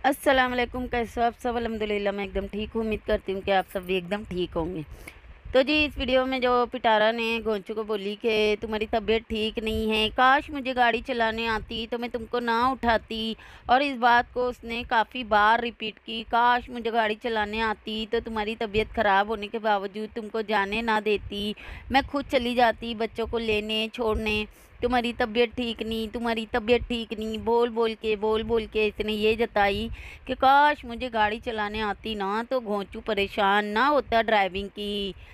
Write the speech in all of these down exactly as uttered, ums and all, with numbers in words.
अस्सलाम वालेकुम। कैसे हो आप सब? अल्हम्दुलिल्लाह मैं एकदम ठीक हूँ। उम्मीद करती हूँ कि आप सब भी एकदम ठीक होंगे। तो जी इस वीडियो में जो पिटारा ने गोंचू को बोली कि तुम्हारी तबीयत ठीक नहीं है, काश मुझे गाड़ी चलाने आती तो मैं तुमको ना उठाती। और इस बात को उसने काफ़ी बार रिपीट की, काश मुझे गाड़ी चलाने आती तो तुम्हारी तबीयत ख़राब होने के बावजूद तुमको जाने ना देती, मैं खुद चली जाती बच्चों को लेने छोड़ने। तुम्हारी तबीयत ठीक नहीं, तुम्हारी तबीयत ठीक नहीं, बोल बोल के बोल बोल के इसने ये जताई कि काश मुझे गाड़ी चलाने आती ना तो घोंचू परेशान ना होता ड्राइविंग की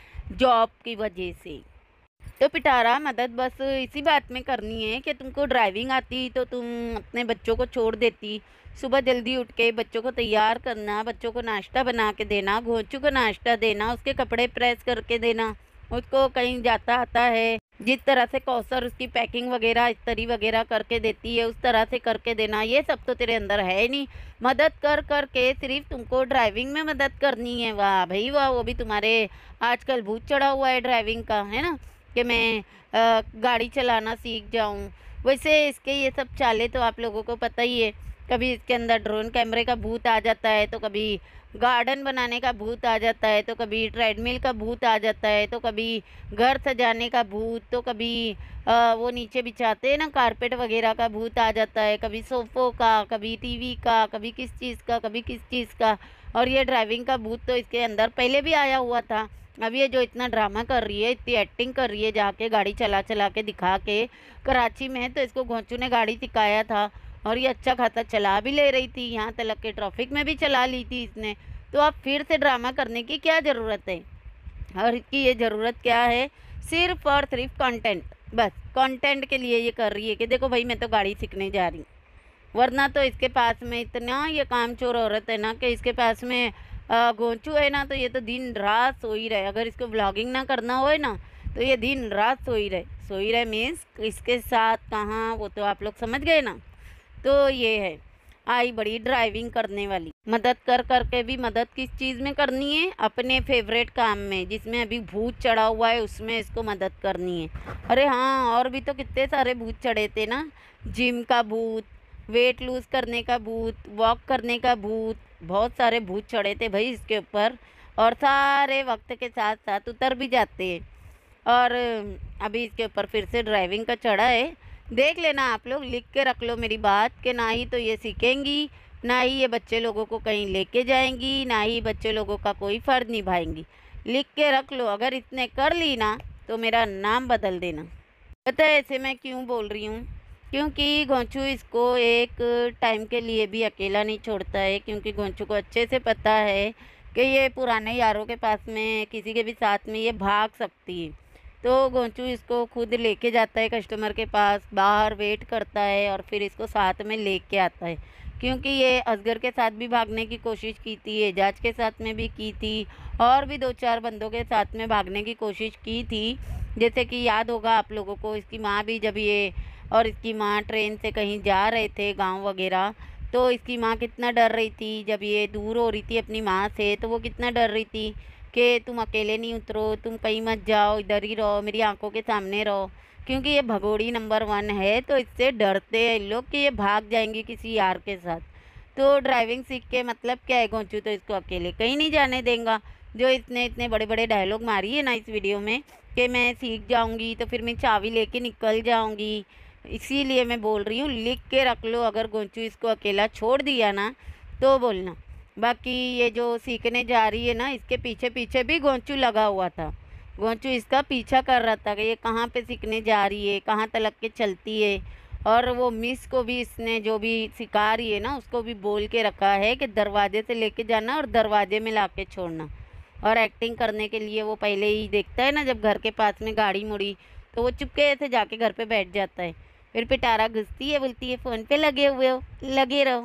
जॉब की वजह से। तो पिटारा मदद बस इसी बात में करनी है कि तुमको ड्राइविंग आती तो तुम अपने बच्चों को छोड़ देती। सुबह जल्दी उठ के बच्चों को तैयार करना, बच्चों को नाश्ता बना के देना, घोंचू को नाश्ता देना, उसके कपड़े प्रेस करके देना, उसको कहीं जाता आता है जिस तरह से कौसर उसकी पैकिंग वगैरह इस्त्री वगैरह करके देती है उस तरह से करके देना। ये सब तो तेरे अंदर है नहीं। मदद कर कर के सिर्फ तुमको ड्राइविंग में मदद करनी है। वाह भाई वाह, वो भी तुम्हारे आजकल भूत चढ़ा हुआ है ड्राइविंग का, है ना, कि मैं अ, गाड़ी चलाना सीख जाऊं। वैसे इसके ये सब चाले तो आप लोगों को पता ही है। कभी इसके अंदर ड्रोन कैमरे का भूत आ जाता है, तो कभी गार्डन बनाने का भूत आ जाता है, तो कभी ट्रेडमिल का भूत आ जाता है, तो कभी घर सजाने का भूत, तो कभी आ, वो नीचे बिछाते हैं ना कारपेट वगैरह का भूत आ जाता है, कभी सोफ़ों का, कभी टीवी का, कभी किस चीज़ का, कभी किस चीज़ का। और ये ड्राइविंग का भूत तो इसके अंदर पहले भी आया हुआ था। अब ये जो इतना ड्रामा कर रही है, इतनी एक्टिंग कर रही है जाके गाड़ी चला चला के दिखा के कराची में, तो इसको घोंचू ने गाड़ी सिखाया था और ये अच्छा खासा चला भी ले रही थी, यहाँ तक के ट्रैफिक में भी चला ली थी इसने। तो अब फिर से ड्रामा करने की क्या ज़रूरत है? और इसकी ये ज़रूरत क्या है? सिर्फ और सिर्फ कंटेंट, बस कंटेंट के लिए ये कर रही है कि देखो भाई मैं तो गाड़ी सीखने जा रही हूँ। वरना तो इसके पास में इतना ये कामचोर औरत है ना कि इसके पास में अ, गोंचू है ना, तो ये तो दिन रात सोई रहे। अगर इसको ब्लॉगिंग ना करना होए ना तो ये दिन रात सोई रहे। सोई रहे मीन्स इसके साथ कहाँ, वो तो आप लोग समझ गए ना। तो ये है आई बड़ी ड्राइविंग करने वाली। मदद कर करके भी मदद किस चीज़ में करनी है? अपने फेवरेट काम में, जिसमें अभी भूत चढ़ा हुआ है उसमें इसको मदद करनी है। अरे हाँ, और भी तो कितने सारे भूत चढ़े थे ना। जिम का भूत, वेट लूज़ करने का भूत, वॉक करने का भूत, बहुत सारे भूत चढ़े थे भाई इसके ऊपर। और सारे वक्त के साथ साथ उतर भी जाते हैं। और अभी इसके ऊपर फिर से ड्राइविंग का चढ़ा है। देख लेना आप लोग, लिख के रख लो मेरी बात कि ना ही तो ये सीखेंगी, ना ही ये बच्चे लोगों को कहीं लेके जाएंगी, ना ही बच्चे लोगों का कोई फ़र्ज निभाएंगी। लिख के रख लो, अगर इसने कर ली ना तो मेरा नाम बदल देना। पता है ऐसे मैं क्यों बोल रही हूँ? क्योंकि घोंचू इसको एक टाइम के लिए भी अकेला नहीं छोड़ता है, क्योंकि घोंचू को अच्छे से पता है कि ये पुराने यारों के पास में किसी के भी साथ में ये भाग सकती है। तो घोंचू इसको खुद लेके जाता है कस्टमर के पास, बाहर वेट करता है और फिर इसको साथ में लेके आता है। क्योंकि ये असगर के साथ भी भागने की कोशिश की थी, एजाज के साथ में भी की थी, और भी दो चार बंदों के साथ में भागने की कोशिश की थी। जैसे कि याद होगा आप लोगों को, इसकी माँ भी, जब ये और इसकी माँ ट्रेन से कहीं जा रहे थे गांव वगैरह, तो इसकी माँ कितना डर रही थी जब ये दूर हो रही थी अपनी माँ से। तो वो कितना डर रही थी कि तुम अकेले नहीं उतरो, तुम कहीं मत जाओ, इधर ही रहो, मेरी आंखों के सामने रहो। क्योंकि ये भगोड़ी नंबर वन है, तो इससे डरते हैं लोग कि ये भाग जाएंगे किसी यार के साथ। तो ड्राइविंग सीख के मतलब क्या है? घोंचू तो इसको अकेले कहीं नहीं जाने देगा। जो इसने इतने बड़े बड़े डायलॉग मारी है ना इस वीडियो में कि मैं सीख जाऊंगी तो फिर मैं चाबी लेके निकल जाऊंगी, इसीलिए मैं बोल रही हूँ लिख के रख लो। अगर घोंचू इसको अकेला छोड़ दिया ना तो बोलना। बाकी ये जो सीखने जा रही है ना, इसके पीछे पीछे भी घोंचू लगा हुआ था। घोंचू इसका पीछा कर रहा था कि ये कहाँ पे सीखने जा रही है, कहाँ तलक के चलती है। और वो मिस को भी इसने जो भी सिखा रही है ना उसको भी बोल के रखा है कि दरवाजे से लेके जाना और दरवाजे में ला के छोड़ना। और एक्टिंग करने के लिए वो पहले ही देखता है ना, जब घर के पास में गाड़ी मुड़ी तो वो चुपके से जाके घर पे बैठ जाता है। फिर पिटारा घुसती है, बोलती है फ़ोन पे लगे हुए हो, लगे रहो।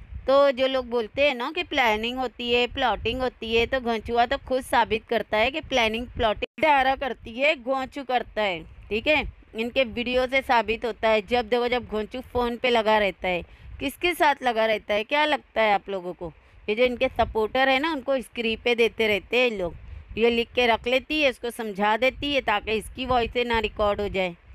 तो जो लोग बोलते हैं ना कि प्लानिंग होती है, प्लॉटिंग होती है, तो घोंचुआ तो खुद साबित करता है कि प्लानिंग प्लॉटिंग पिटारा करती है, घोंचू करता है। ठीक है, इनके वीडियो से साबित होता है। जब देखो जब घोंचू फ़ोन पे लगा रहता है, किसके साथ लगा रहता है क्या लगता है आप लोगों को? ये जो इनके सपोर्टर है ना उनको स्क्रीन पे देते रहते हैं लोग। ये लिख के रख लेती है, इसको समझा देती है ताकि इसकी वॉइस ना रिकॉर्ड हो जाए।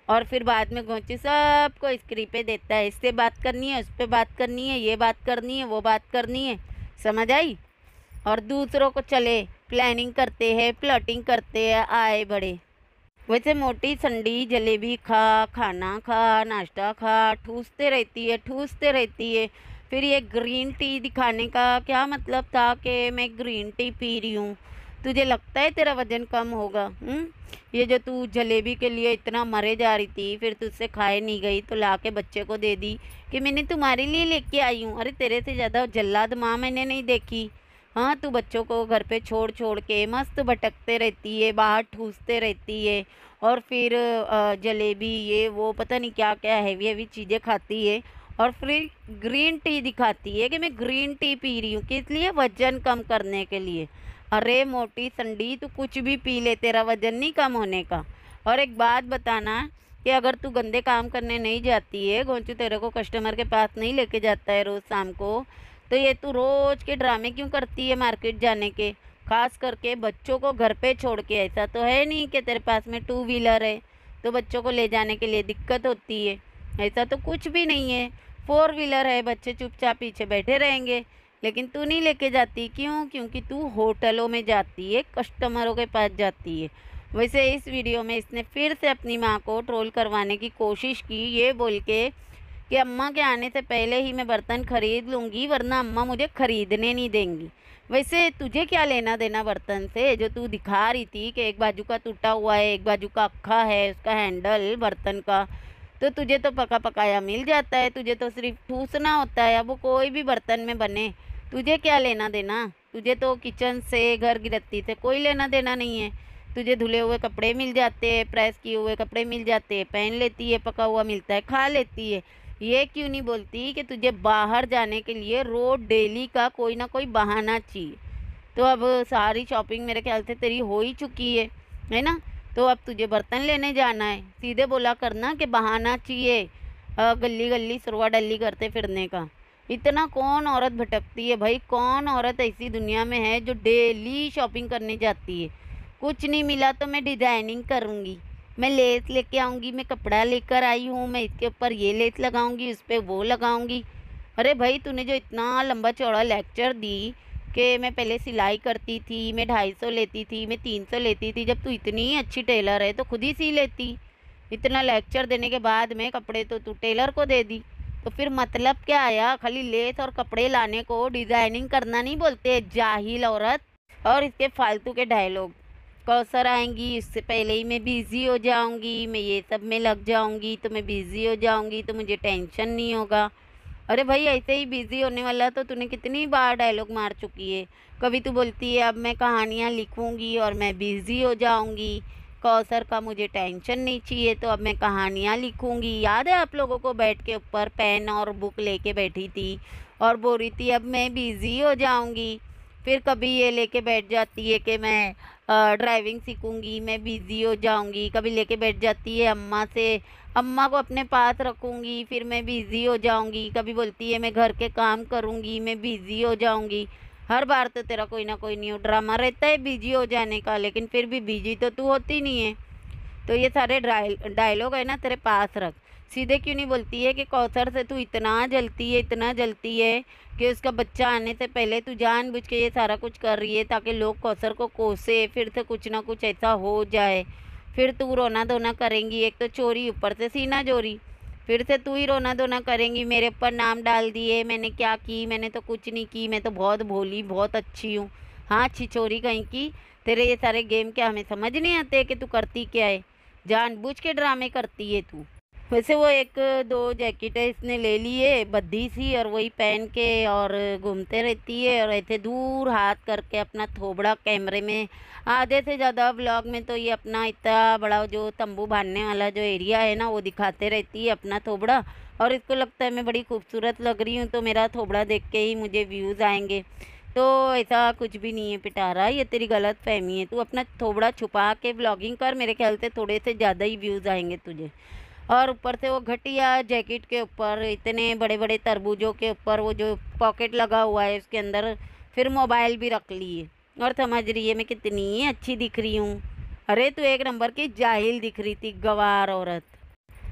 और फिर बाद में घोंचू सबको स्क्रिप्टें देता है, इससे बात करनी है, उस पर बात करनी है, ये बात करनी है, वो बात करनी है, समझ आई। और दूसरों को चले प्लानिंग करते हैं, प्लॉटिंग करते हैं, आए बड़े। वैसे मोटी संडी जलेबी खा, खाना खा, नाश्ता खा, ठूसते रहती है ठूसते रहती है। फिर ये ग्रीन टी दिखाने का क्या मतलब था कि मैं ग्रीन टी पी रही हूँ। तुझे लगता है तेरा वजन कम होगा? हम्म ये जो तू जलेबी के लिए इतना मरे जा रही थी, फिर तुझसे खाए नहीं गई तो ला के बच्चे को दे दी कि मैंने तुम्हारे लिए लेके आई हूँ। अरे तेरे से ज़्यादा जल्लाद माँ मैंने नहीं देखी। हाँ, तू बच्चों को घर पे छोड़ छोड़ के मस्त भटकते रहती है, बाहर ठूसते रहती है, और फिर अ, जलेबी ये वो पता नहीं क्या क्या हैवी हैवी चीज़ें खाती है, और फिर ग्रीन टी दिखाती है कि मैं ग्रीन टी पी रही हूँ, किस लिए? वजन कम करने के लिए। अरे मोटी संडी, तू कुछ भी पी ले, तेरा वजन नहीं कम होने का। और एक बात बताना कि अगर तू गंदे काम करने नहीं जाती है, गोंचू तेरे को कस्टमर के पास नहीं लेके जाता है रोज़ शाम को, तो ये तू रोज़ के ड्रामे क्यों करती है मार्केट जाने के, खास करके बच्चों को घर पे छोड़ के? ऐसा तो है नहीं कि तेरे पास में टू व्हीलर है तो बच्चों को ले जाने के लिए दिक्कत होती है, ऐसा तो कुछ भी नहीं है। फोर व्हीलर है, बच्चे चुपचाप पीछे बैठे रहेंगे, लेकिन तू नहीं लेके जाती। क्यों? क्योंकि तू होटलों में जाती है, कस्टमरों के पास जाती है। वैसे इस वीडियो में इसने फिर से अपनी माँ को ट्रोल करवाने की कोशिश की, ये बोल के कि अम्मा के आने से पहले ही मैं बर्तन खरीद लूँगी, वरना अम्मा मुझे खरीदने नहीं देंगी। वैसे तुझे क्या लेना देना बर्तन से? जो तू दिखा रही थी कि एक बाजू का टूटा हुआ है, एक बाजू का अक्खा है उसका हैंडल बर्तन का, तो तुझे तो पका पकाया मिल जाता है, तुझे तो सिर्फ ठूसना होता है। अब वो कोई भी बर्तन में बने, तुझे क्या लेना देना? तुझे तो किचन से, घर गृहस्थी से कोई लेना देना नहीं है। तुझे धुले हुए कपड़े मिल जाते हैं, प्रेस किए हुए कपड़े मिल जाते हैं, पहन लेती है, पका हुआ मिलता है खा लेती है। ये क्यों नहीं बोलती कि तुझे बाहर जाने के लिए रोज डेली का कोई ना कोई बहाना चाहिए? तो अब सारी शॉपिंग मेरे ख्याल से तेरी हो ही चुकी है है ना? तो अब तुझे बर्तन लेने जाना है, सीधे बोला करना कि बहाना चाहिए अ, गली गली सुरवा डली करते फिरने का। इतना कौन औरत भटकती है भाई? कौन औरत ऐसी दुनिया में है जो डेली शॉपिंग करने जाती है? कुछ नहीं मिला तो मैं डिज़ाइनिंग करूँगी, मैं लेस लेके आऊँगी, मैं कपड़ा लेकर आई हूँ, मैं इसके ऊपर ये लेस लगाऊँगी, उस पर वो लगाऊँगी। अरे भाई, तूने जो इतना लंबा चौड़ा लेक्चर दी कि मैं पहले सिलाई करती थी, मैं ढाई सौ लेती थी, मैं तीन सौ लेती थी, जब तू इतनी अच्छी टेलर है तो खुद ही सी लेती। इतना लेक्चर देने के बाद में कपड़े तो तू टेलर को दे दी, तो फिर मतलब क्या आया? खाली लेस और कपड़े लाने को डिज़ाइनिंग करना नहीं बोलते, जाहिल औरत। और इसके फालतू के डायलॉग, कौसर आएंगी इससे पहले ही मैं बिज़ी हो जाऊंगी, मैं ये सब में लग जाऊंगी तो मैं बिज़ी हो जाऊंगी तो मुझे टेंशन नहीं होगा। अरे भाई, ऐसे ही बिज़ी होने वाला तो तूने कितनी बार डायलॉग मार चुकी है। कभी तू बोलती है अब मैं कहानियाँ लिखूंगी और मैं बिज़ी हो जाऊंगी, कौसर का मुझे टेंशन नहीं चाहिए तो अब मैं कहानियाँ लिखूंगी। याद है आप लोगों को बैठ के ऊपर पेन और बुक लेके बैठी थी और बोल रही थी अब मैं बिज़ी हो जाऊंगी। फिर कभी ये लेके बैठ जाती है कि मैं ड्राइविंग सीखूंगी, मैं बिज़ी हो जाऊंगी। कभी लेके बैठ जाती है अम्मा से अम्मा को अपने पास रखूंगी, फिर मैं बिज़ी हो जाऊंगी। कभी बोलती है मैं घर के काम करूंगी, मैं बिज़ी हो जाऊंगी। हर बार तो तेरा कोई ना कोई न्यू ड्रामा रहता है बिजी हो जाने का, लेकिन फिर भी बिजी तो तू होती नहीं है। तो ये सारे डायलॉग है ना तेरे पास रख। सीधे क्यों नहीं बोलती है कि कौसर से तू इतना जलती है, इतना जलती है कि उसका बच्चा आने से पहले तू जानबूझ के ये सारा कुछ कर रही है ताकि लोग कौसर को कोसे, फिर से कुछ ना कुछ ऐसा हो जाए, फिर तू रोना धोना करेंगी। एक तो चोरी, ऊपर से सीना चोरी, फिर से तू ही रोना धोना करेंगी। मेरे ऊपर नाम डाल दिए, मैंने क्या की? मैंने तो कुछ नहीं की, मैं तो बहुत भोली बहुत अच्छी हूँ। हाँ, छिछोरी कहीं की। तेरे ये सारे गेम क्या हमें समझ नहीं आते कि तू करती क्या है? जानबूझ के ड्रामे करती है तू। वैसे वो एक दो जैकेट है इसने ले लिए बद्दी सी, और वही पहन के और घूमते रहती है, और ऐसे दूर हाथ करके अपना थोबड़ा कैमरे में। आधे से ज़्यादा व्लॉग में तो ये अपना इतना बड़ा जो तंबू बांधने वाला जो एरिया है ना वो दिखाते रहती है अपना थोबड़ा, और इसको लगता है मैं बड़ी खूबसूरत लग रही हूँ तो मेरा थोबड़ा देख के ही मुझे व्यूज़ आएंगे। तो ऐसा कुछ भी नहीं है पिटारा, ये तेरी गलत फहमी है। तू अपना थोबड़ा छुपा के व्लॉगिंग कर, मेरे ख्याल से थोड़े से ज़्यादा ही व्यूज़ आएंगे तुझे। और ऊपर से वो घटिया जैकेट के ऊपर इतने बड़े बड़े तरबूजों के ऊपर वो जो पॉकेट लगा हुआ है उसके अंदर फिर मोबाइल भी रख लिए, और समझ रही है मैं कितनी अच्छी दिख रही हूँ। अरे तू एक नंबर की जाहिल दिख रही थी, गवार औरत।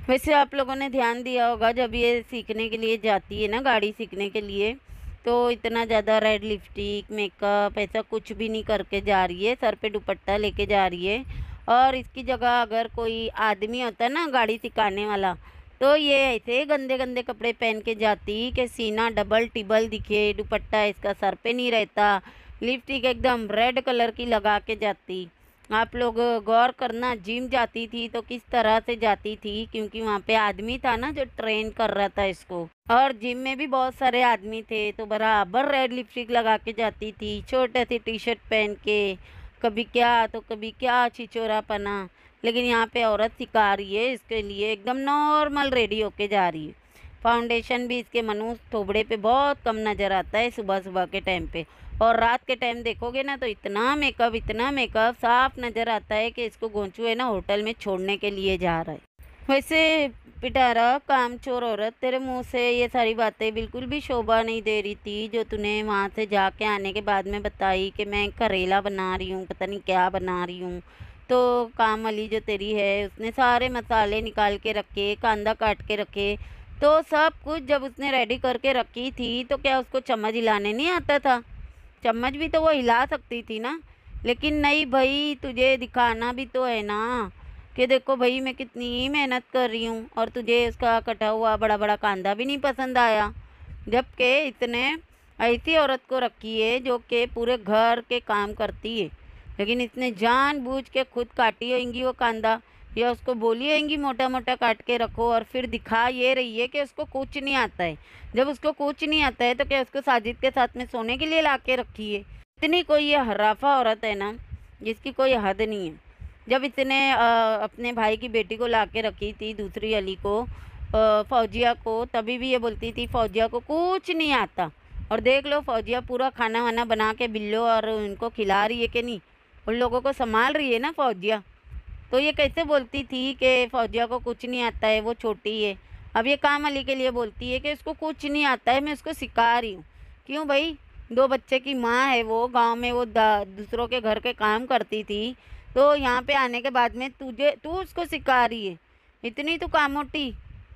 वैसे आप लोगों ने ध्यान दिया होगा जब ये सीखने के लिए जाती है ना, गाड़ी सीखने के लिए, तो इतना ज़्यादा रेड लिपस्टिक मेकअप ऐसा कुछ भी नहीं करके जा रही है, सर पे दुपट्टा लेके जा रही है। और इसकी जगह अगर कोई आदमी होता ना गाड़ी सिखाने वाला, तो ये ऐसे गंदे गंदे कपड़े पहन के जाती कि सीना डबल टिबल दिखे, दुपट्टा इसका सर पे नहीं रहता, लिपस्टिक एकदम रेड कलर की लगा के जाती। आप लोग गौर करना, जिम जाती थी तो किस तरह से जाती थी, क्योंकि वहाँ पे आदमी था ना जो ट्रेन कर रहा था इसको। और जिम में भी बहुत सारे आदमी थे, तो बराबर रेड लिपस्टिक लगा के जाती थी, छोटे सी टी शर्ट पहन के, कभी क्या तो कभी क्या छिचोरापना। लेकिन यहाँ पे औरत सिखा रही है इसके लिए, एकदम नॉर्मल रेडी होके जा रही है। फाउंडेशन भी इसके मनुष्य थोबड़े पे बहुत कम नज़र आता है सुबह सुबह के टाइम पे, और रात के टाइम देखोगे ना तो इतना मेकअप इतना मेकअप साफ नज़र आता है कि इसको गोंचू है ना होटल में छोड़ने के लिए जा रहा है। वैसे पिटारा कामचोर औरत, तेरे मुंह से ये सारी बातें बिल्कुल भी शोभा नहीं दे रही थी जो तूने वहाँ से जाके आने के बाद में बताई कि मैं करेला बना रही हूँ, पता नहीं क्या बना रही हूँ। तो काम वाली जो तेरी है उसने सारे मसाले निकाल के रखे, कांदा काट के रखे, तो सब कुछ जब उसने रेडी करके रखी थी तो क्या उसको चम्मच हिलाने नहीं आता था? चम्मच भी तो वो हिला सकती थी ना। लेकिन नहीं भाई, तुझे दिखाना भी तो है ना कि देखो भाई मैं कितनी मेहनत कर रही हूँ, और तुझे उसका कटा हुआ बड़ा बड़ा कांदा भी नहीं पसंद आया। जबकि इतने ऐसी औरत को रखी है जो कि पूरे घर के काम करती है, लेकिन इसने जानबूझ के खुद काटी होंगी वो कांदा, या उसको बोली होंगी मोटा मोटा काट के रखो, और फिर दिखा ये रही है कि उसको कुछ नहीं आता है। जब उसको कुछ नहीं आता है तो क्या उसको साजिद के साथ में सोने के लिए ला के रखी है? इतनी कोई ये हर्राफा औरत है ना जिसकी कोई हद नहीं है। जब इसने अ, अपने भाई की बेटी को ला के रखी थी, दूसरी अली को, अ, फौजिया को, तभी भी ये बोलती थी फौजिया को कुछ नहीं आता। और देख लो फौजिया पूरा खाना वाना बना के बिल्लो और उनको खिला रही है कि नहीं, उन लोगों को संभाल रही है ना फौजिया। तो ये कैसे बोलती थी कि फौजिया को कुछ नहीं आता है, वो छोटी है। अब ये काम अली के लिए बोलती है कि उसको कुछ नहीं आता है, मैं उसको सिखा रही हूँ। क्यों भाई, दो बच्चे की माँ है वो, गांव में वो दूसरों के घर के काम करती थी, तो यहाँ पे आने के बाद में तुझे तू उसको सिखा रही है? इतनी तो कामोटी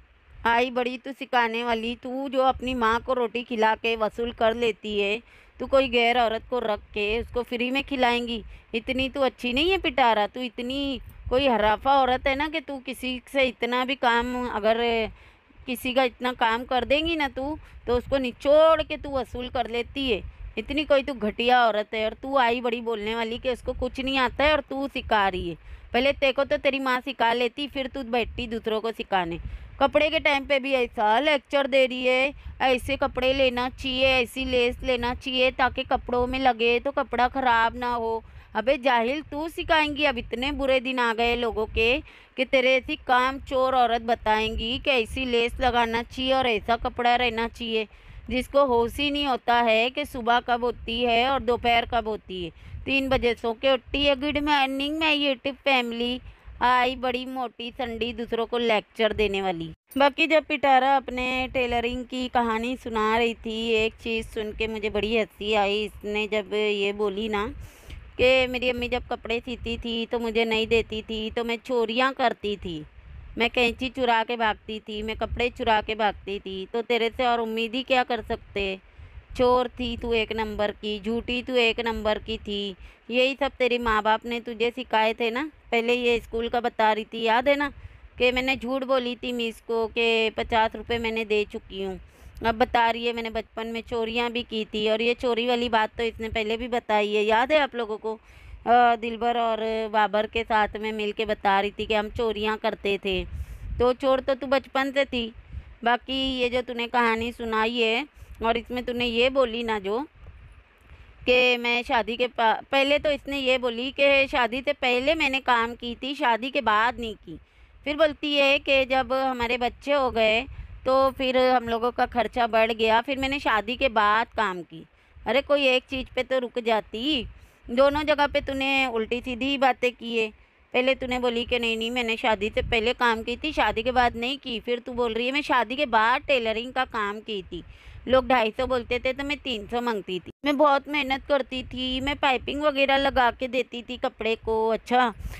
आई बड़ी तू सिखाने वाली, तू जो अपनी माँ को रोटी खिला के वसूल कर लेती है, तू कोई गैर औरत को रख के उसको फ्री में खिलाएंगी? इतनी तू अच्छी नहीं है पिटारा, तू इतनी कोई हराफा औरत है ना कि तू किसी से इतना भी काम, अगर किसी का इतना काम कर देंगी ना तू, तो उसको निचोड़ के तू वसूल कर लेती है। इतनी कोई तू घटिया औरत है, और तू आई बड़ी बोलने वाली कि उसको कुछ नहीं आता है और तू सिखा रही है। पहले तेको तो तेरी माँ सिखा लेती, फिर तू बैठती दूसरों को सिखाने। कपड़े के टाइम पे भी ऐसा लेक्चर दे रही है, ऐसे कपड़े लेना चाहिए, ऐसी लेस लेना चाहिए ताकि कपड़ों में लगे तो कपड़ा ख़राब ना हो। अबे जाहिल, तू सिखाएंगी? अब इतने बुरे दिन आ गए लोगों के कि तेरे ऐसी काम चोर औरत बताएंगी कि ऐसी लेस लगाना चाहिए और ऐसा कपड़ा रहना चाहिए, जिसको होश ही नहीं होता है कि सुबह कब होती है और दोपहर कब होती है। तीन बजे सो के उठती है। Good morning my YouTube family, आई बड़ी मोटी संडी दूसरों को लेक्चर देने वाली। बाकी जब पिटारा अपने टेलरिंग की कहानी सुना रही थी, एक चीज़ सुन के मुझे बड़ी हंसी आई। इसने जब ये बोली ना कि मेरी अम्मी जब कपड़े सीती थी तो मुझे नहीं देती थी, तो मैं चोरियाँ करती थी, मैं कैंची चुरा के भागती थी, मैं कपड़े चुरा के भागती थी, तो तेरे से और उम्मीद ही क्या कर सकते? चोर थी तू एक नंबर की, झूठी तू एक नंबर की थी। यही सब तेरे माँ बाप ने तुझे सिखाए थे ना। पहले ये स्कूल का बता रही थी, याद है ना, कि मैंने झूठ बोली थी मिस को कि पचास रुपये मैंने दे चुकी हूँ। अब बता रही है मैंने बचपन में चोरियाँ भी की थी, और ये चोरी वाली बात तो इसने पहले भी बताई है, याद है आप लोगों को? अ, दिलबर और बाबर के साथ में मिल के बता रही थी कि हम चोरियाँ करते थे। तो चोर तो तू बचपन से थी। बाकी ये जो तूने कहानी सुनाई है, और इसमें तूने ये बोली ना जो कि मैं शादी के पहले, तो इसने ये बोली कि शादी से पहले मैंने काम की थी, शादी के बाद नहीं की। फिर बोलती है कि जब हमारे बच्चे हो गए तो फिर हम लोगों का खर्चा बढ़ गया, फिर मैंने शादी के बाद काम की। अरे कोई एक चीज़ पे तो रुक जाती, दोनों जगह पे तूने उल्टी सीधी बातें की है। पहले तूने बोली कि नहीं नहीं मैंने शादी से पहले काम की थी, शादी के बाद नहीं की। फिर तू बोल रही है मैं शादी के बाद टेलरिंग का काम की थी, लोग ढाई सौ बोलते थे तो मैं तीन सौ मांगती थी, मैं बहुत मेहनत करती थी, मैं पाइपिंग वगैरह लगा के देती थी कपड़े को। अच्छा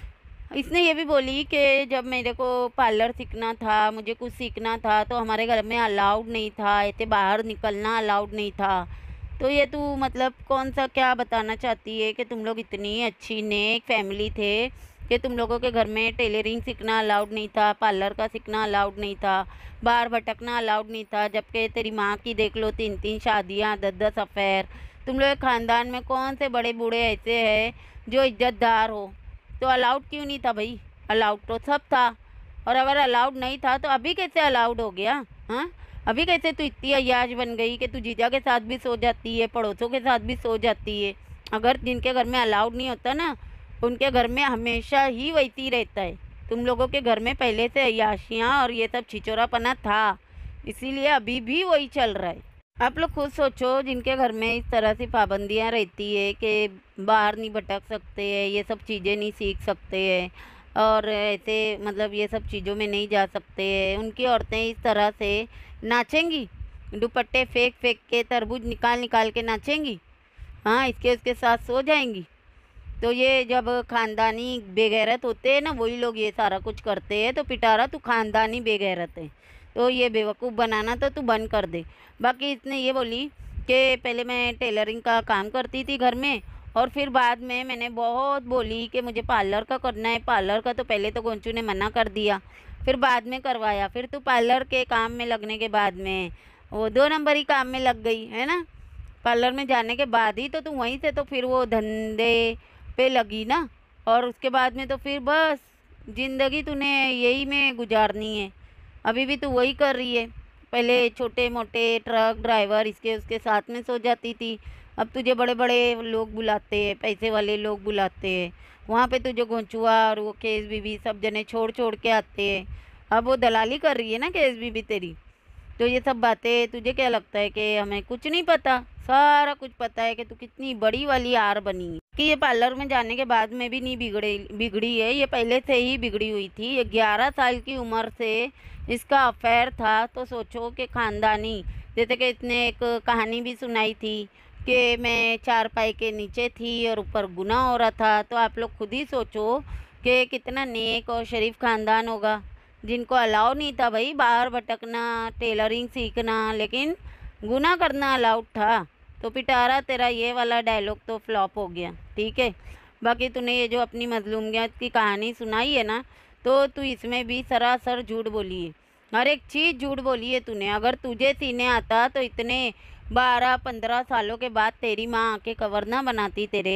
इसने ये भी बोली कि जब मेरे को पार्लर सीखना था, मुझे कुछ सीखना था, तो हमारे घर में अलाउड नहीं था, ऐसे बाहर निकलना अलाउड नहीं था। तो ये तू मतलब कौन सा क्या बताना चाहती है कि तुम लोग इतनी अच्छी नेक फैमिली थे कि तुम लोगों के घर में टेलरिंग सीखना अलाउड नहीं था, पार्लर का सीखना अलाउड नहीं था, बाहर भटकना अलाउड नहीं था, जबकि तेरी माँ की देख लो तीन तीन शादियाँ, दस दस अफेयर। तुम लोग के ख़ानदान में कौन से बड़े बूढ़े ऐसे हैं जो इज्जतदार हो? तो अलाउड क्यों नहीं था भाई? अलाउड तो सब था। और अगर अलाउड नहीं था तो अभी कैसे अलाउड हो गया? हाँ, अभी कैसे तू इतनी अय्याश बन गई कि तू जीजा के साथ भी सो जाती है, पड़ोसों के साथ भी सो जाती है? अगर जिनके घर में अलाउड नहीं होता ना, उनके घर में हमेशा ही वैसी रहता है। तुम लोगों के घर में पहले से अय्याशियाँ और ये सब छिचोरापना था, इसीलिए अभी भी वही चल रहा है। आप लोग खुद सोचो, जिनके घर में इस तरह से पाबंदियाँ रहती है कि बाहर नहीं भटक सकते हैं, ये सब चीज़ें नहीं सीख सकते हैं, और ऐसे मतलब ये सब चीज़ों में नहीं जा सकते हैं, उनकी औरतें इस तरह से नाचेंगी, दुपट्टे फेंक फेंक के, तरबूज निकाल निकाल के नाचेंगी, हाँ, इसके उसके साथ सो जाएंगी। तो ये जब ख़ानदानी बेगैरत होते हैं ना, वही लोग ये सारा कुछ करते हैं। तो पिटारा तू ख़ानदानी बेगैरत है, तो ये बेवकूफ़ बनाना तो तू बंद कर दे। बाकी इसने ये बोली कि पहले मैं टेलरिंग का काम करती थी घर में, और फिर बाद में मैंने बहुत बोली कि मुझे पार्लर का करना है। पार्लर का तो पहले तो गोंचू ने मना कर दिया, फिर बाद में करवाया। फिर तू पार्लर के काम में लगने के बाद में वो दो नंबरी काम में लग गई है ना। पार्लर में जाने के बाद ही तो तू वहीं से तो फिर वो धंधे पे लगी ना, और उसके बाद में तो फिर बस ज़िंदगी तूने यही में गुजारनी है। अभी भी तू वही कर रही है। पहले छोटे मोटे ट्रक ड्राइवर इसके उसके साथ में सो जाती थी, अब तुझे बड़े बड़े लोग बुलाते हैं, पैसे वाले लोग बुलाते हैं, वहाँ पे तुझे गोंचुआ और वो केस बीबी सब जने छोड़ छोड़ के आते हैं। अब वो दलाली कर रही है ना केस बीबी तेरी। तो ये सब बातें तुझे क्या लगता है कि हमें कुछ नहीं पता? सारा कुछ पता है कि तू कितनी बड़ी वाली आर बनी है। कि ये पार्लर में जाने के बाद में भी नहीं बिगड़े बिगड़ी है, ये पहले से ही बिगड़ी हुई थी। ये ग्यारह साल की उम्र से इसका अफेयर था। तो सोचो कि ख़ानदानी, जैसे कि इसने एक कहानी भी सुनाई थी कि मैं चारपाई के नीचे थी और ऊपर गुनाह हो रहा था। तो आप लोग खुद ही सोचो कि कितना नेक और शरीफ ख़ानदान होगा, जिनको अलाउ नहीं था भाई बाहर भटकना, टेलरिंग सीखना, लेकिन गुनाह करना अलाउड था। तो पिटारा तेरा ये वाला डायलॉग तो फ्लॉप हो गया, ठीक है। बाकी तूने ये जो अपनी मजलूमियत की कहानी सुनाई है ना, तो तू इसमें भी सरासर झूठ बोली है, हर एक चीज़ झूठ बोली है तूने। अगर तुझे सीने आता तो इतने बारह पंद्रह सालों के बाद तेरी माँ आके कवर ना बनाती, तेरे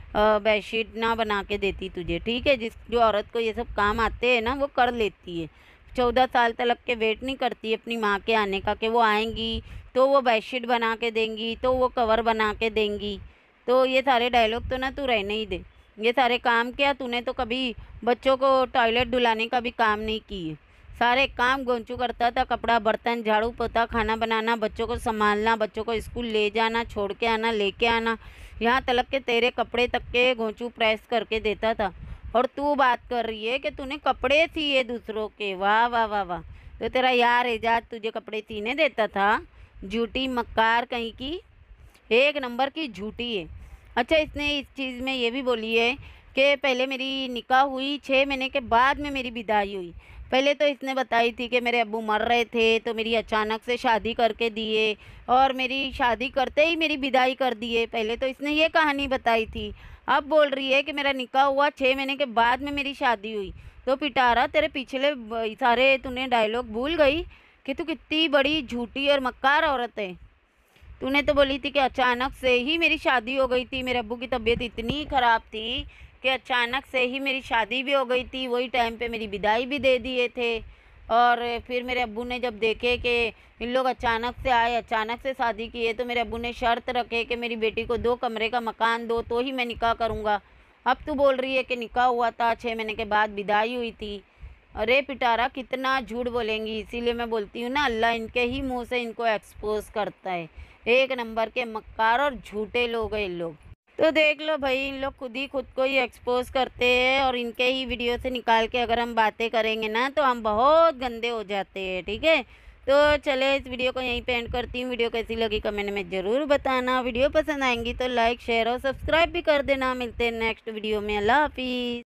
बेडशीट ना बना के देती तुझे, ठीक है। जिस जो औरत को ये सब काम आते हैं ना, वो कर लेती है। चौदह साल तक के वेट नहीं करती अपनी माँ के आने का कि वो आएंगी तो वो बेडशीट बना के देंगी, तो वो कवर बना के देंगी। तो ये सारे डायलॉग तो ना तू रहने ही दे। ये सारे काम क्या, तूने तो कभी बच्चों को टॉयलेट धुलाने का भी काम नहीं किए। सारे काम गोंचू करता था, कपड़ा बर्तन झाड़ू पोता, खाना बनाना, बच्चों को संभालना, बच्चों को स्कूल ले जाना, छोड़ के आना, लेके आना, यहाँ तक के तेरे कपड़े तक के गोंचू प्रेस करके देता था। और तू बात कर रही है कि तूने कपड़े सिए दूसरों के। वाह वाह वाह वाह। तो तेरा यार एजाज तुझे कपड़े सीने देता था? झूठी मक्कार कहीं की, एक नंबर की झूठी है। अच्छा, इसने इस चीज़ में ये भी बोली है कि पहले मेरी निकाह हुई, छः महीने के बाद में मेरी विदाई हुई। पहले तो इसने बताई थी कि मेरे अब्बू मर रहे थे तो मेरी अचानक से शादी करके दिए, और मेरी शादी करते ही मेरी विदाई कर दिए। पहले तो इसने ये कहानी बताई थी। अब बोल रही है कि मेरा निकाह हुआ, छः महीने के बाद में मेरी शादी हुई। तो पिटारा तेरे पिछले सारे तूने डायलॉग भूल गई कि तू कितनी बड़ी झूठी और मक्कार औरत है। तूने तो बोली थी कि अचानक से ही मेरी शादी हो गई थी, मेरे अब्बू की तबीयत इतनी ख़राब थी कि अचानक से ही मेरी शादी भी हो गई थी, वही टाइम पे मेरी विदाई भी दे दिए थे। और फिर मेरे अब्बू ने जब देखे कि इन लोग अचानक से आए, अचानक से शादी की है, तो मेरे अब्बू ने शर्त रखे कि मेरी बेटी को दो कमरे का मकान दो तो ही मैं निकाह करूँगा। अब तू बोल रही है कि निकाह हुआ था, छः महीने के बाद विदाई हुई थी। अरे पिटारा, कितना झूठ बोलेंगी। इसीलिए मैं बोलती हूँ ना, अल्लाह इनके ही मुंह से इनको एक्सपोज करता है। एक नंबर के मक्कार और झूठे लोग हैं इन लोग। तो देख लो भाई, इन लोग खुद ही खुद को ही एक्सपोज करते हैं, और इनके ही वीडियो से निकाल के अगर हम बातें करेंगे ना तो हम बहुत गंदे हो जाते हैं, ठीक है। तो चले इस वीडियो को यहीं पे एंड करती हूँ। वीडियो कैसी लगी कमेंट में ज़रूर बताना। वीडियो पसंद आएंगी तो लाइक शेयर और सब्सक्राइब भी कर देना। मिलते हैं नेक्स्ट वीडियो में। अल्लाह हाफिज़।